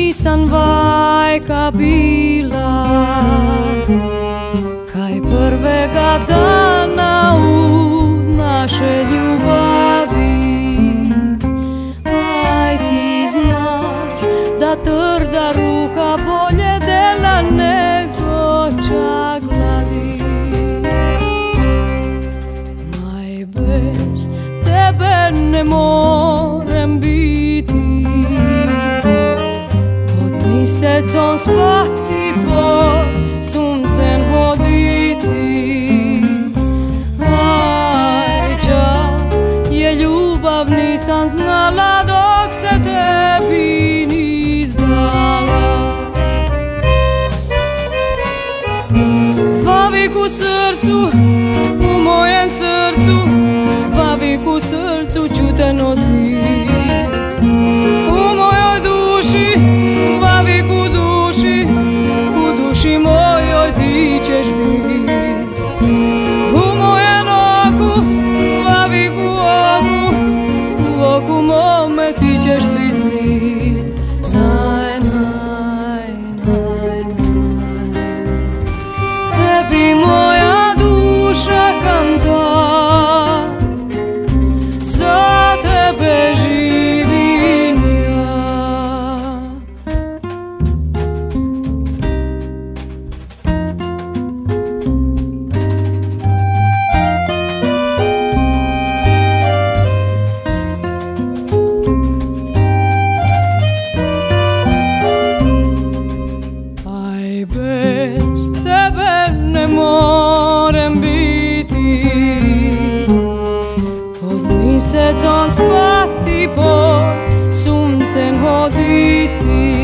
nisam bajka bila, kaj prvega dana u naše ljubavi. Aj ti znaš da trda ruka bolje dela nego čak gladi. Maj bez tebe ne morem biti, pod mesecom spati, pod suncem hoditi. Ajča je ljubav nisam znala dok se tebi ni zdala. Vavik u srcu, u mojem srcu, vavik u srcu ću te nositi. U mojoj duši, vavik u duši, u duši mojoj ti ćeš biti. U mojem oku, vavik u oku mome ti ćeš svitlit. Naj, naj, naj, naj, tebi moja duša kanta, za tebe živim ja. Aj bez tebe ne morem biti, pod mesecom spati, pod suncem hoditi.